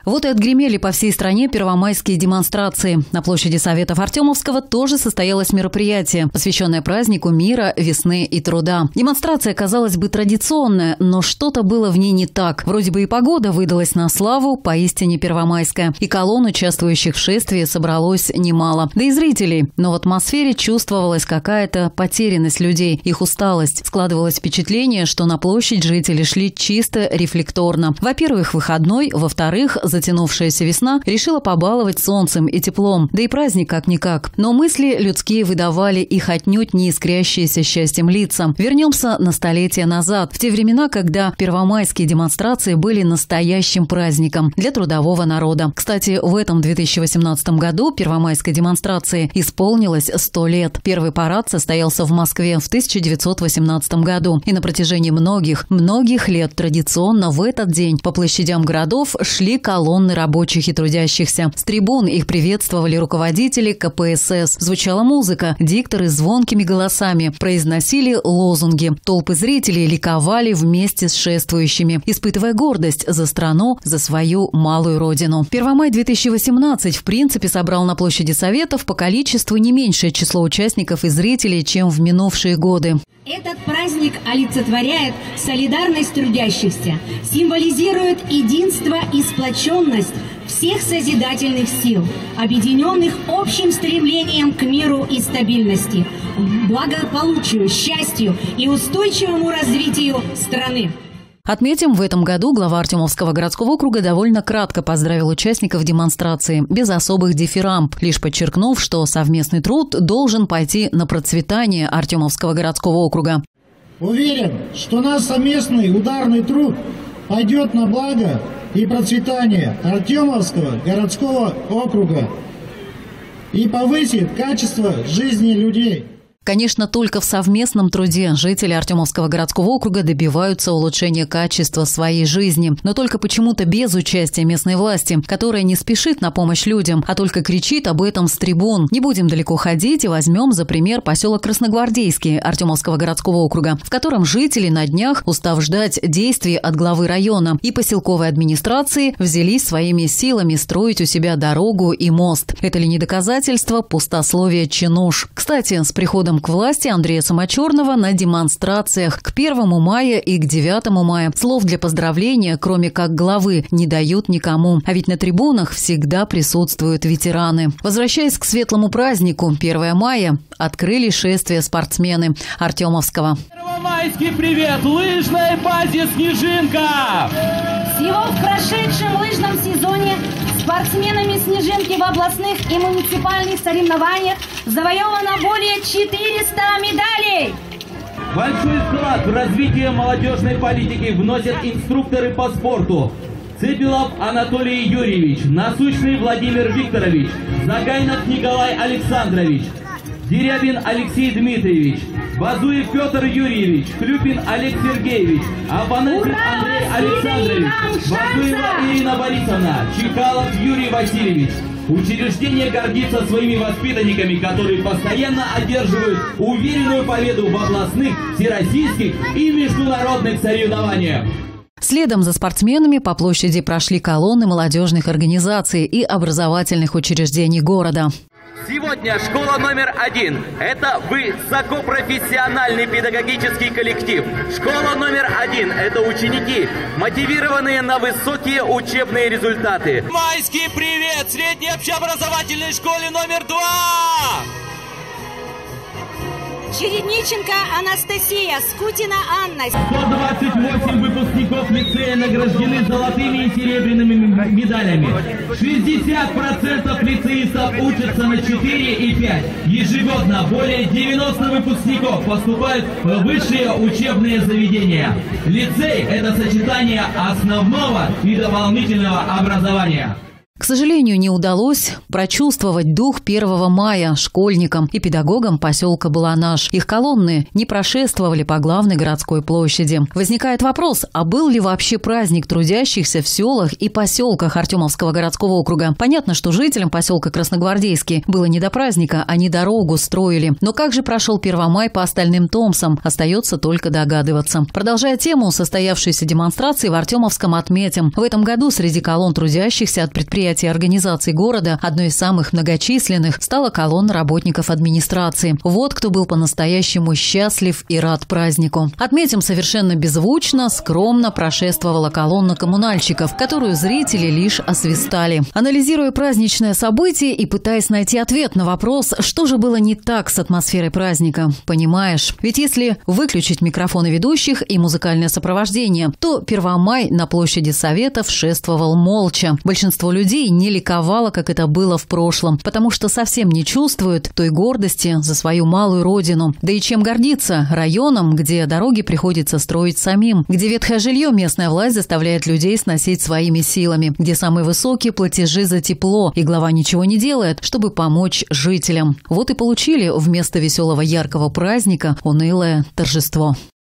Вот и отгремели по всей стране первомайские демонстрации. На площади Советов Артемовского тоже состоялось мероприятие, посвященное празднику мира, весны и труда. Демонстрация, казалось бы, традиционная, но что-то было в ней не так. Вроде бы и погода выдалась на славу, поистине первомайская. И колонн, участвующих в шествии, собралось немало. Да и зрителей. Но в атмосфере чувствовалась какая-то потерянность людей, их усталость. Складывалось впечатление, что на площадь жители шли чисто рефлекторно. Во-первых, выходной, во-вторых, затянувшаяся весна решила побаловать солнцем и теплом. Да и праздник как-никак. Но мысли людские выдавали их отнюдь не искрящиеся счастьем лица. Вернемся на столетия назад, в те времена, когда первомайские демонстрации были настоящим праздником для трудового народа. Кстати, в этом 2018 году первомайской демонстрации исполнилось 100 лет. Первый парад состоялся в Москве в 1918 году. И на протяжении многих лет традиционно в этот день по площадям городов шли колонны рабочих и трудящихся. С трибун их приветствовали руководители КПСС. Звучала музыка, дикторы звонкими голосами произносили лозунги. Толпы зрителей ликовали вместе с шествующими, испытывая гордость за страну, за свою малую родину. Первомай 2018 в принципе собрал на площади Советов по количеству не меньшее число участников и зрителей, чем в минувшие годы. Этот праздник олицетворяет солидарность трудящихся, символизирует единство и сплоченность всех созидательных сил, объединенных общим стремлением к миру и стабильности, благополучию, счастью и устойчивому развитию страны. Отметим, в этом году глава Артемовского городского округа довольно кратко поздравил участников демонстрации, без особых дифирамб, лишь подчеркнув, что совместный труд должен пойти на процветание Артемовского городского округа. Уверен, что наш совместный ударный труд пойдет на благо и процветание Артемовского городского округа и повысит качество жизни людей. Конечно, только в совместном труде жители Артемовского городского округа добиваются улучшения качества своей жизни. Но только почему-то без участия местной власти, которая не спешит на помощь людям, а только кричит об этом с трибун. Не будем далеко ходить и возьмем за пример поселок Красногвардейский Артемовского городского округа, в котором жители на днях, устав ждать действий от главы района и поселковой администрации, взялись своими силами строить у себя дорогу и мост. Это ли не доказательство пустословия чинуш? Кстати, с приходом к власти Андрея Самочерного на демонстрациях к 1 мая и к 9 мая слов для поздравления, кроме как главы, не дают никому. А ведь на трибунах всегда присутствуют ветераны. Возвращаясь к светлому празднику, 1 мая открыли шествие спортсмены Артемовского. Первомайский привет! Лыжной базе «Снежинка». Всего в прошедшем лыжном сезоне спортсменами «Снежинки» в областных и муниципальных соревнованиях завоевано более 400 медалей. Большой вклад в развитие молодежной политики вносят инструкторы по спорту. Цепелов Анатолий Юрьевич, Насущный Владимир Викторович, Загайнов Николай Александрович, Дерябин Алексей Дмитриевич, Базуев Петр Юрьевич, Хлюпин Олег Сергеевич, Афанасьев Андрей Александрович, Базуева Ирина Борисовна, Чекалов Юрий Васильевич. Учреждение гордится своими воспитанниками, которые постоянно одерживают уверенную победу в областных, всероссийских и международных соревнованиях. Следом за спортсменами по площади прошли колонны молодежных организаций и образовательных учреждений города. Сегодня школа номер 1 – это высокопрофессиональный педагогический коллектив. Школа номер 1 – это ученики, мотивированные на высокие учебные результаты. Майский привет! Средней общеобразовательной школе номер 2! Чередниченко Анастасия, Скутина Анна. 128 выпускников лицея награждены золотыми и серебряными медалями. 60% лицеистов учатся на 4 и 5. Ежегодно более 90 выпускников поступают в высшие учебные заведения. Лицей – это сочетание основного и дополнительного образования. К сожалению, не удалось прочувствовать дух 1 мая школьникам и педагогам поселка Баланаш. Их колонны не прошествовали по главной городской площади. Возникает вопрос, а был ли вообще праздник трудящихся в селах и поселках Артемовского городского округа? Понятно, что жителям поселка Красногвардейский было не до праздника, они дорогу строили. Но как же прошел 1 мая по остальным томсам? Остается только догадываться. Продолжая тему состоявшейся демонстрации в Артемовском, отметим, в этом году среди колонн трудящихся от предприятий и организаций города одной из самых многочисленных стала колонна работников администрации. Вот кто был по-настоящему счастлив и рад празднику. Отметим, совершенно беззвучно, скромно прошествовала колонна коммунальщиков, которую зрители лишь освистали. Анализируя праздничное событие и пытаясь найти ответ на вопрос, что же было не так с атмосферой праздника, понимаешь? Ведь если выключить микрофоны ведущих и музыкальное сопровождение, то 1 мая на площади Советов шествовал молча. Большинство людей не ликовало, как это было в прошлом, потому что совсем не чувствуют той гордости за свою малую родину. Да и чем гордиться? Районом, где дороги приходится строить самим, где ветхое жилье местная власть заставляет людей сносить своими силами, где самые высокие платежи за тепло, и глава ничего не делает, чтобы помочь жителям. Вот и получили вместо веселого яркого праздника унылое торжество.